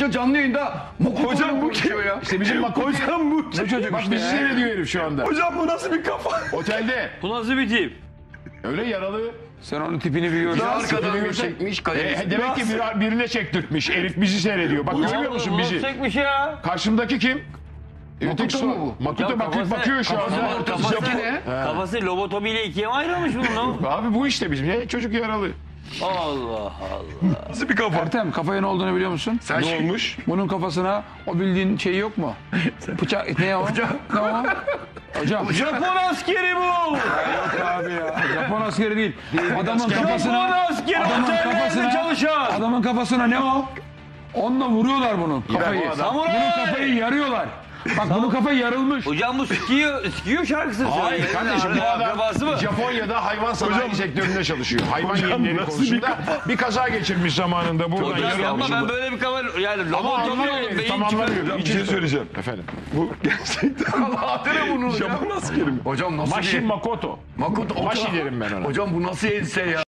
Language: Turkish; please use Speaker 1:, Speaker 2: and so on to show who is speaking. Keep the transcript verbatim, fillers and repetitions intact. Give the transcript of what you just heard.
Speaker 1: Hoca canlı yayında hocam bu kim ya?
Speaker 2: İşte bizim Makoto.
Speaker 1: Hocam bu
Speaker 2: Bu çocuk bak bizi seyrediyor herif şu anda.
Speaker 1: Hocam bu nasıl bir kafa?
Speaker 2: Otelde.
Speaker 3: Bu nasıl bir tip?
Speaker 2: Öyle yaralı.
Speaker 4: Sen onun tipini biliyorsun.
Speaker 1: Arkadan bir çekmiş kaleci.
Speaker 2: E, demek ki bir, birine çektirtmiş. Herif bizi seyrediyor. Bak görüyor musun bizi?
Speaker 3: Çekmiş ya.
Speaker 2: Karşımdaki kim?
Speaker 1: Makoto mu bu?
Speaker 2: Makoto
Speaker 3: Hocam
Speaker 2: bakıyor,
Speaker 3: kafası-
Speaker 2: bakıyor şu anda.
Speaker 3: kafası-
Speaker 1: Kafası
Speaker 3: kafası-
Speaker 1: ne?
Speaker 3: Kafası lobotomiyle ikiye mi ayrılmış bunun?
Speaker 2: Abi bu işte bizim. Ya, çocuk yaralı.
Speaker 3: Allah Allah.
Speaker 1: Nasıl bir kafa?
Speaker 4: Ertem kafaya ne olduğunu biliyor musun?
Speaker 1: Sen ne olmuş?
Speaker 4: Bunun kafasına o bildiğin şey yok mu? Bıçak ne o?
Speaker 1: Hocam.
Speaker 4: Ne o? Hocam.
Speaker 3: Japon askeri bu.
Speaker 4: Abi ya. Japon askeri değil. Adamın
Speaker 3: Japon
Speaker 4: kafasına
Speaker 3: askeri
Speaker 4: adamın
Speaker 3: otellerde
Speaker 4: kafasına
Speaker 3: çalışan.
Speaker 4: adamın kafasına ne o? Onunla vuruyorlar bunu kafayı.
Speaker 2: bu adam.
Speaker 4: Bunun
Speaker 3: Samuray.
Speaker 4: kafayı yarıyorlar. Bak bunun kafayı yarılmış.
Speaker 3: Hocam bu Skio, Skio şarkısını söylüyor.
Speaker 2: Hayır kardeşim bu
Speaker 3: Akrabası mı?
Speaker 2: adam Japonya'da hayvan sanayi sektöründe çalışıyor. Hayvan yemleri konusunda bir kaza geçirmiş zamanında. Buradan
Speaker 3: Hocam ama
Speaker 2: yaralamış.
Speaker 3: ben böyle bir kafa yani
Speaker 2: Ama
Speaker 3: lobotomi
Speaker 2: anlamıyor,
Speaker 3: olup beyin
Speaker 2: tamamlamıyor.
Speaker 3: çıkıyor.
Speaker 1: Bir şey söyleyeceğim.
Speaker 2: Efendim.
Speaker 1: Bu gerçekten
Speaker 2: Hatırla bunu hocam.
Speaker 1: Japon askeri mi? Hocam nasıl
Speaker 2: Mashin
Speaker 1: bir...
Speaker 2: Makoto.
Speaker 1: Makoto.
Speaker 2: Mashi derim ben ona.
Speaker 1: Hocam bu nasıl ense ya?